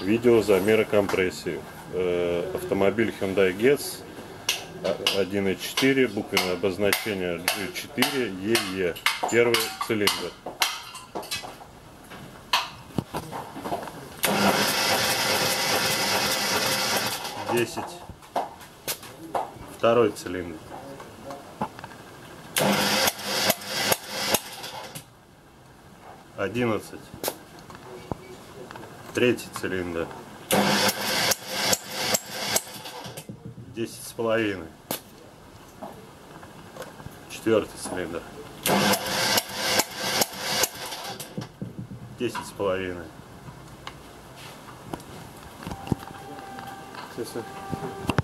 Видео замера компрессии. Автомобиль Hyundai Getz 1.4, буквенное обозначение G4EE, первый цилиндр. Десять, второй цилиндр. 11, третий цилиндр. 10,5, четвертый цилиндр. 10,5. Все.